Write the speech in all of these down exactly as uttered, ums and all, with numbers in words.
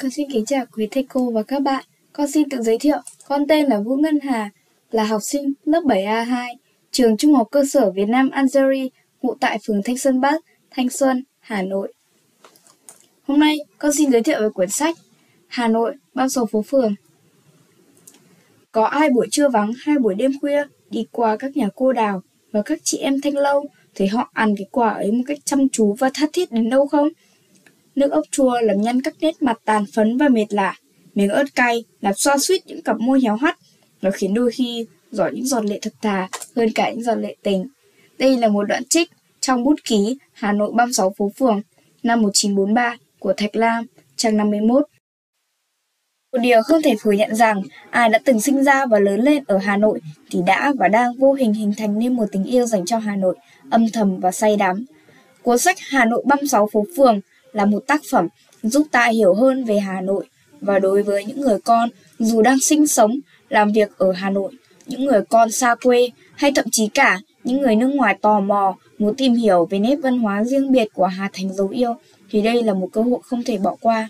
Con xin kính chào quý thầy cô và các bạn. Con xin tự giới thiệu, con tên là Vũ Ngân Hà, là học sinh lớp bảy A hai, trường Trung học cơ sở Việt Nam Algeria, ngụ tại phường Thanh Xuân Bắc, Thanh Xuân, Hà Nội. Hôm nay, con xin giới thiệu về cuốn sách Hà Nội, bao số phố phường. Có ai buổi trưa vắng hay buổi đêm khuya đi qua các nhà cô đào và các chị em Thanh Lâu thấy họ ăn cái quả ấy một cách chăm chú và tha thiết đến đâu không? Nước ốc chua làm nhăn các nét mặt tàn phấn và mệt lả, miếng ớt cay làm xoa xuýt những cặp môi héo hắt, nó khiến đôi khi giỏ những giọt lệ thật thà hơn cả những giọt lệ tình. Đây là một đoạn trích trong bút ký Hà Nội ba mươi sáu phố phường năm một nghìn chín trăm bốn mươi ba của Thạch Lam, trang năm mươi mốt. Một điều không thể phủ nhận rằng ai đã từng sinh ra và lớn lên ở Hà Nội thì đã và đang vô hình hình thành nên một tình yêu dành cho Hà Nội âm thầm và say đắm. Cuốn sách Hà Nội ba mươi sáu phố phường là một tác phẩm giúp ta hiểu hơn về Hà Nội, và đối với những người con dù đang sinh sống, làm việc ở Hà Nội, những người con xa quê hay thậm chí cả những người nước ngoài tò mò muốn tìm hiểu về nét văn hóa riêng biệt của Hà Thành dấu yêu thì đây là một cơ hội không thể bỏ qua.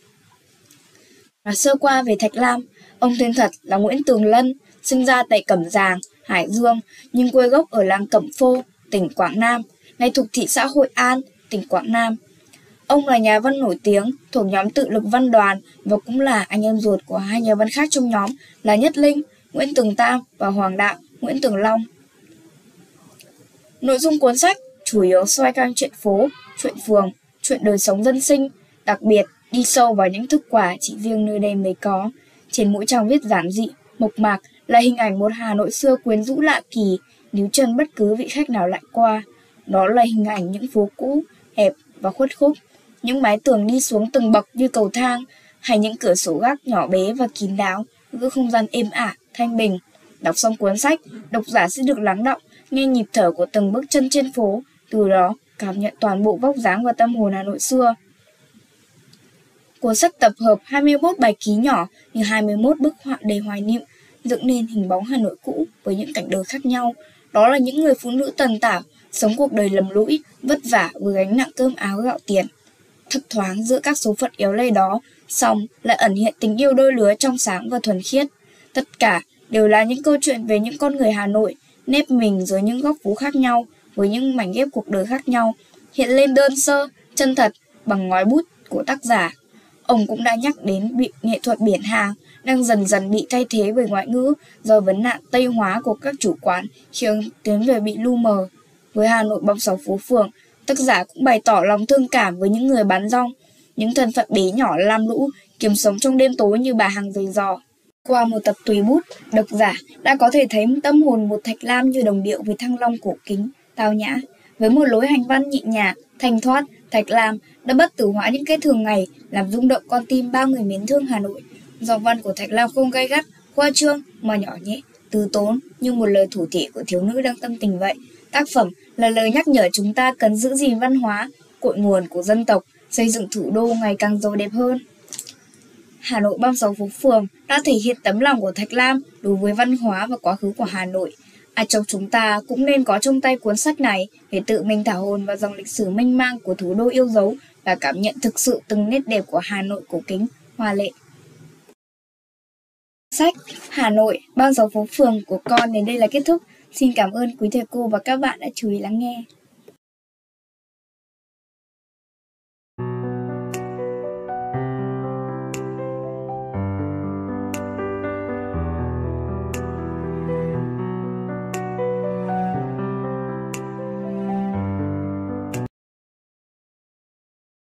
Và sơ qua về Thạch Lam, ông tên thật là Nguyễn Tường Lân, sinh ra tại Cẩm Giàng, Hải Dương, nhưng quê gốc ở làng Cẩm Phô, tỉnh Quảng Nam, nay thuộc thị xã Hội An, tỉnh Quảng Nam. Ông là nhà văn nổi tiếng thuộc nhóm tự lực văn đoàn và cũng là anh em ruột của hai nhà văn khác trong nhóm là Nhất Linh, Nguyễn Tường Tam và Hoàng Đạo, Nguyễn Tường Long. Nội dung cuốn sách chủ yếu xoay quanh chuyện phố, chuyện phường, chuyện đời sống dân sinh, đặc biệt đi sâu vào những thức quà chỉ riêng nơi đây mới có. Trên mỗi trang viết giản dị, mộc mạc là hình ảnh một Hà Nội xưa quyến rũ lạ kỳ, níu chân bất cứ vị khách nào lại qua. Đó là hình ảnh những phố cũ, hẹp và khuất khúc, những mái tường đi xuống từng bậc như cầu thang, hay những cửa sổ gác nhỏ bé và kín đáo, giữ không gian êm ả, thanh bình. Đọc xong cuốn sách, độc giả sẽ được lắng đọng, nghe nhịp thở của từng bước chân trên phố, từ đó cảm nhận toàn bộ vóc dáng và tâm hồn Hà Nội xưa. Cuốn sách tập hợp hai mươi mốt bài ký nhỏ như hai mươi mốt bức họa đầy hoài niệm, dựng nên hình bóng Hà Nội cũ với những cảnh đời khác nhau. Đó là những người phụ nữ tần tảo, sống cuộc đời lầm lũi, vất vả với gánh nặng cơm áo gạo tiền. Thấp thoáng giữa các số phận éo le đó, song lại ẩn hiện tình yêu đôi lứa trong sáng và thuần khiết. Tất cả đều là những câu chuyện về những con người Hà Nội, nép mình dưới những góc phố khác nhau, với những mảnh ghép cuộc đời khác nhau, hiện lên đơn sơ, chân thật bằng ngòi bút của tác giả. Ông cũng đã nhắc đến bị nghệ thuật biển Hà đang dần dần bị thay thế bởi ngoại ngữ do vấn nạn Tây hóa của các chủ quán khiến tiếng Việt bị lu mờ. Với Hà Nội ba mươi sáu phố phường, tác giả cũng bày tỏ lòng thương cảm với những người bán rong, những thân phận bé nhỏ lam lũ kiếm sống trong đêm tối như bà hàng giày giò. Qua một tập tùy bút, độc giả đã có thể thấy tâm hồn một Thạch Lam như đồng điệu với Thăng Long cổ kính, tao nhã. Với một lối hành văn nhẹ nhàng, thanh thoát, Thạch Lam đã bất tử hóa những cái thường ngày, làm rung động con tim bao người mến thương Hà Nội. Dòng văn của Thạch Lam không gay gắt, khoa trương mà nhỏ nhẹ, từ tốn như một lời thủ thỉ của thiếu nữ đang tâm tình vậy. Tác phẩm là lời nhắc nhở chúng ta cần giữ gìn văn hóa, cội nguồn của dân tộc, xây dựng thủ đô ngày càng giàu đẹp hơn. Hà Nội ba mươi sáu phố phường đã thể hiện tấm lòng của Thạch Lam đối với văn hóa và quá khứ của Hà Nội. Ai trong chúng ta cũng nên có trong tay cuốn sách này để tự mình thả hồn vào dòng lịch sử mênh mang của thủ đô yêu dấu và cảm nhận thực sự từng nét đẹp của Hà Nội cổ kính, hoa lệ. Sách Hà Nội ba mươi sáu phố phường của con đến đây là kết thúc. Xin cảm ơn quý thầy cô và các bạn đã chú ý lắng nghe.